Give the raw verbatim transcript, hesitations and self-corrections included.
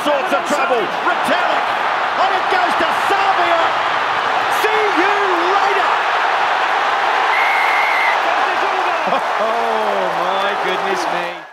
sorts of trouble. Retallick, and it goes to Savea. See you later. Oh my goodness me.